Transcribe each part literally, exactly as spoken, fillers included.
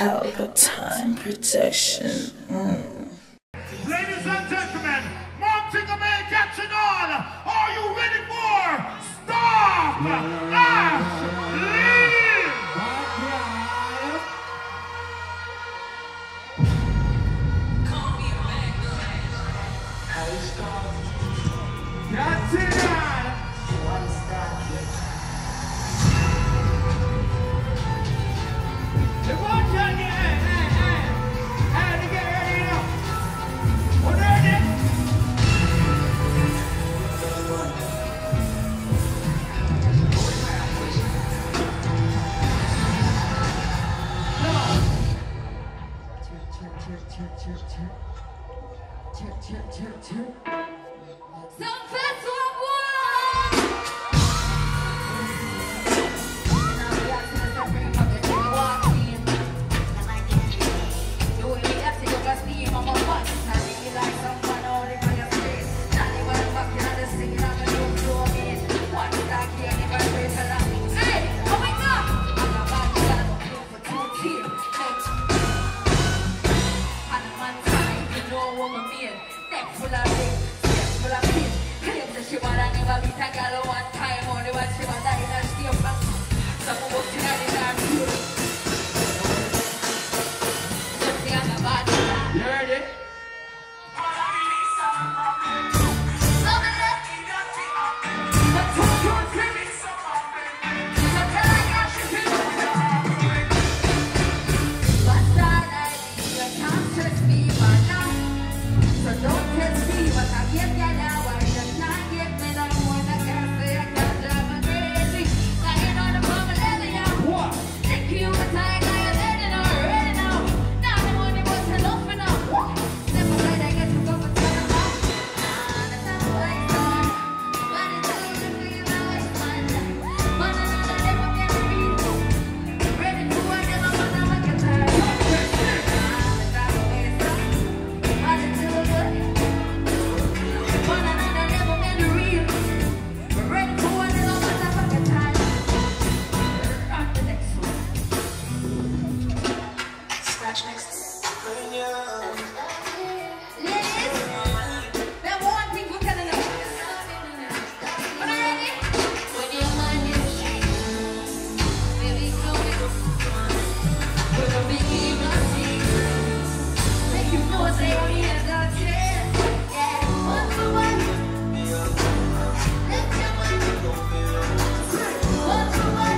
Pelpa time protection. Mm. Ladies and gentlemen, mounting a man catching on. Are you ready for Stop Ashley? That's it. One stop. Hey, watch out, hey, hey, hey. Hey, to get ready now. What are they? Some fast one. Now we got to the suffering pocket. We walk in. You will be after you got steam on my butt. Now you like someone only by your face. Now you want to fuck you on the scene. I'm going to do it. One stack here, if I pray for that. Hey, oh my God. I'm about to get a blue for two tears. And a man time, you know what I mean. Neck full of things. Full of pain. Claim that she wanna never beat a girl one time. Only when she was dying and she came from some of the night and I'm something on the body. You heard it? So don't test me, but I give you now. I just not give me no more. I can't say I can't drive me crazy. I ain't on the bubble level, yeah. What? Think you were tired, now you're ready now, ready now. Now the money was enough for now. Never mind, I get to go for time now. Ah, that's how I start. But it's all you do, you know it's fun. But another never get to be ready to work, never wanna make a time. Ah, that's how I start. But it's all good. One another never been real. We're ready for one and all motherfucking time. On the next one. Scratch next. Ladies, that one thing we're telling us. Are you ready? When your mind is changed, baby, come here. We're gonna be emotions. Make you know say I'm here, that's it. Yeah, one for one. Let your mind go. One for one.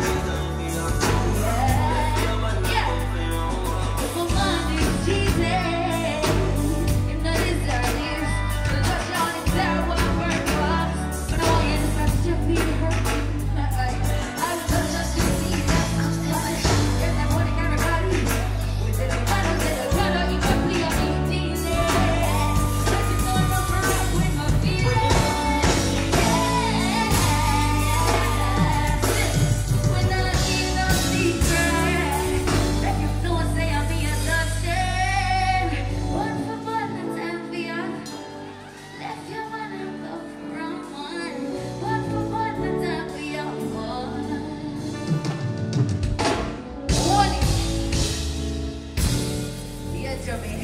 Yeah, yeah. If my mind is cheesy, you know this that is. The touchdown is there when I burn drops. But I want you to touch your feet, hurt me. I will touch your feet, that's my touch. Get that money, everybody. With the bottle, with the color, you can play on me, easy. Let you know I'm up right with my feelings. When I need no secret, let you know I say I'm being understood. One for one, that's envious. Left your money go for a one. One for one, that's envious. Warning. Yeah, Jimmy.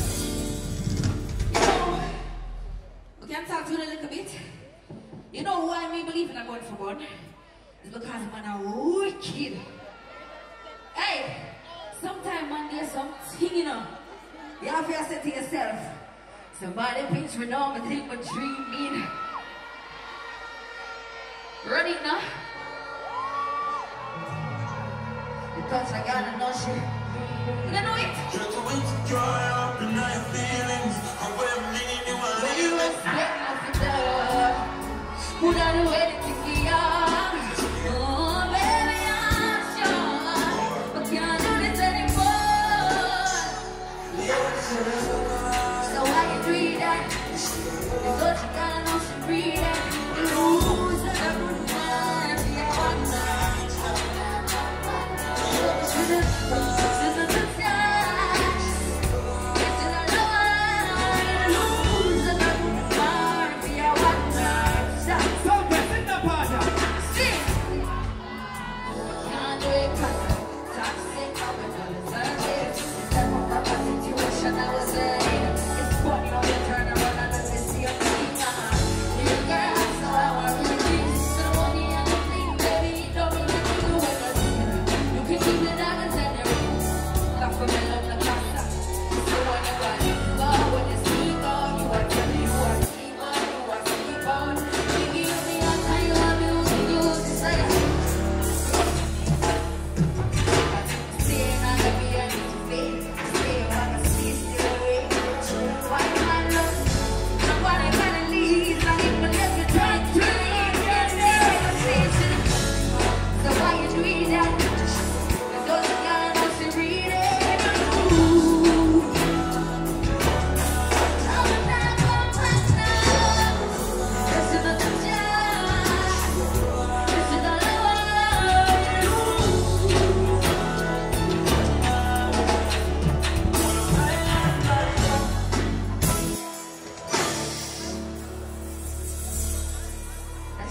You know, we can talk to you a little bit. You know why me believe in a gun for one? It's because man are wicked. Hey, sometime man there's something, you know. You have to say to yourself, somebody pinch me now, I think what dream mean. Run it now. The touch I gotta know shit. You don't know it. Just a way to dry up and now your feelings. I'm where meaning you are When you leaving. expect nothing done, who done the way to take you on? Oh, baby, I'm sure I can't do this anymore. So why you do that? It's what you gotta know, she breathe that. Lose it, I wouldn't mind. Yeah, one night. This is the touch. This is the love. Lose it, I wouldn't mind. Yeah, one night. Stop. So, get in the party.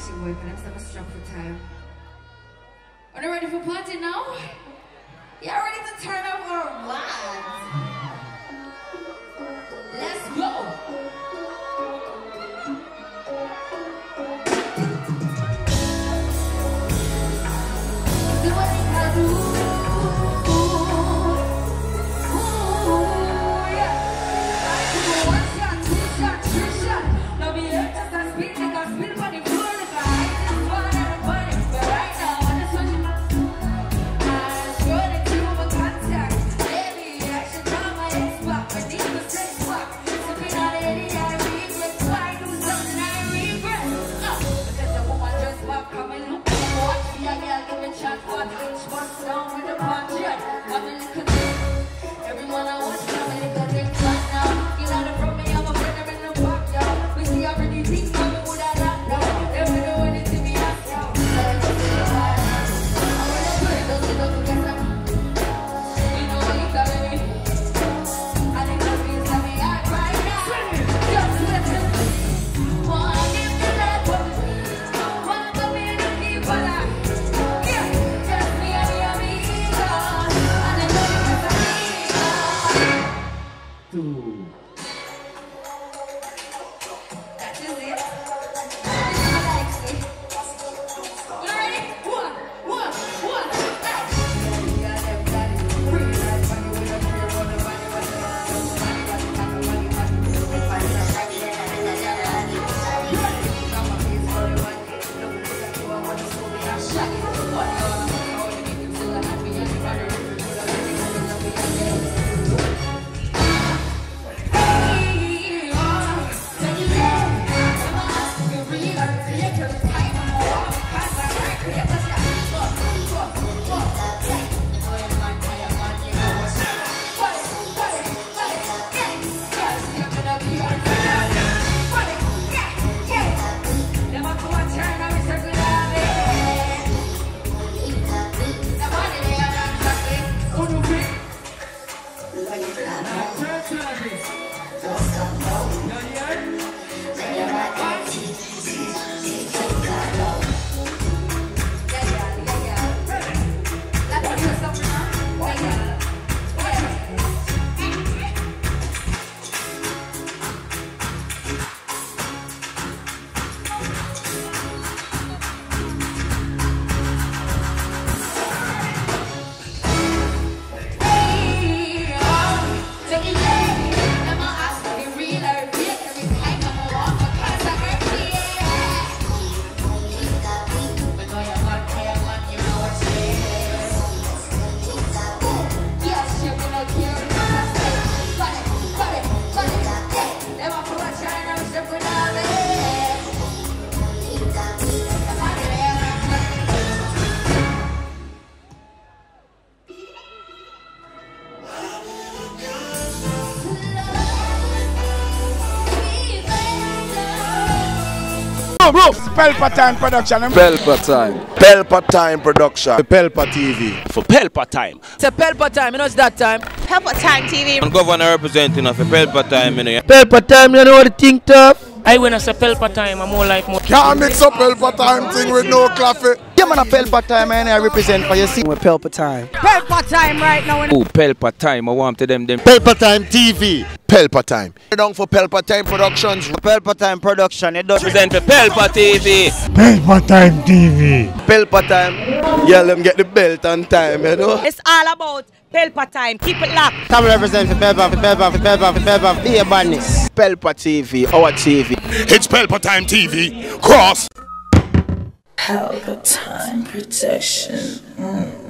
actually work and I'm still strong for time. Are you ready for party now? Y'all ready to turn up or what? Let's go! Do what you gotta do. Ooh, yeah. One shot, two shot, three shot. Now me here just a speed, like a speed on the floor, like a high this one and a bunny. But right now, I just want you. I'm running through my contact. Baby, I should try my Xbox. I need to stay swap. Sipping on it, I regret. Why do something I regret? Uh, because the woman just walk coming look. Watch me, I gotta give me a chance. Watch each one down with the punch. Yeah, I'm a little thing. Everyone I watch, I'm a little thing. Right now, you know the from me, I'm a friend in the back, y'all. We see already think I'm a good at that now. Never know anything me ask, y'all. Bro, Pelpa Time Production. Pelpa Time. Pelpa Time Production. Pelpa T V. For Pelpa Time. It's a Pelpa Time, you know it's that time. Pelpa Time T V. I'm governor representing of a Pelpa Time, you know. Pelpa Time, you know what I think tough? I when I say Pelpa Time, I'm more like more. Can't mix up Pelpa Time thing with no coffee. Yeah, man, a Pelpa Time, and I represent for you. See, we're Pelpa Time. Pelpa Time right now. Oh, Pelpa Time, I want to them them. Pelpa Time T V. Pelpa Time. Down for Pelpa Time Productions. Pelpa Time Production. It does Represent for Pelpa T V. Pelpa Time T V. Pelpa Time. Yeah, let them get the belt on time, you know. It's all about Pelpa Time. Keep it locked. Come represent for Pelpa, for Pelpa, for Pelpa, for Pelpa. Be a badness. Pelpa T V, our T V. It's Pelpa Time T V. Cross. Pelpa Time Protection. Mm.